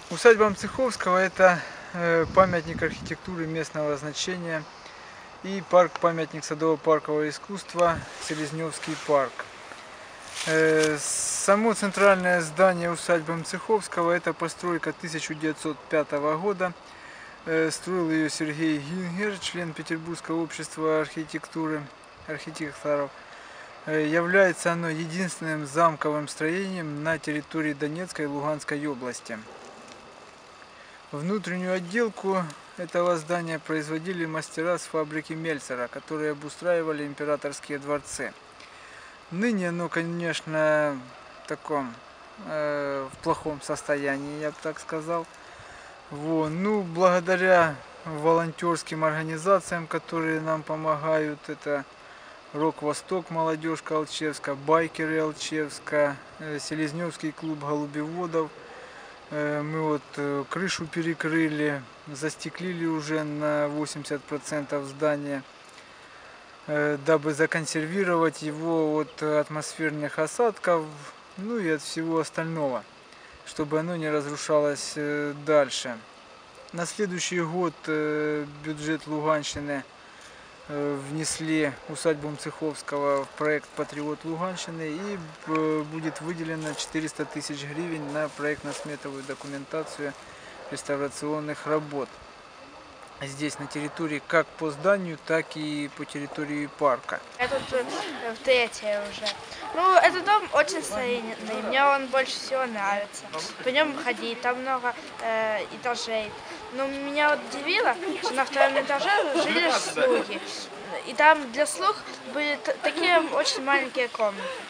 Усадьба Мцеховского – это памятник архитектуры местного значения и парк-памятник садово-паркового искусства Селезневский парк. Само центральное здание усадьбы Мцеховского – это постройка 1905 года. Строил ее Сергей Гингер, член Петербургского общества архитекторов. Является оно единственным замковым строением на территории Донецкой и Луганской области. Внутреннюю отделку этого здания производили мастера с фабрики Мельцера, которые обустраивали императорские дворцы. Ныне оно, конечно, в плохом состоянии, я бы так сказал. Благодаря волонтерским организациям, которые нам помогают, это Рок-Восток, молодежка Алчевска, байкеры Алчевска, Селезневский клуб голубеводов. Мы крышу перекрыли, застеклили уже на 80% здания, дабы законсервировать его от атмосферных осадков, и от всего остального, чтобы оно не разрушалось дальше. На следующий год бюджет Луганщины внесли усадьбу Мцеховского в проект «Патриот Луганщины» и будет выделено 400 тысяч гривен на проектно-сметовую документацию реставрационных работ. Здесь на территории как по зданию, так и по территории парка. Я тут в третьей уже. Этот дом очень старинный, мне он больше всего нравится. По нему ходить, там много этажей. Но меня удивило, что на втором этаже жили слуги. И там для слуг были такие очень маленькие комнаты.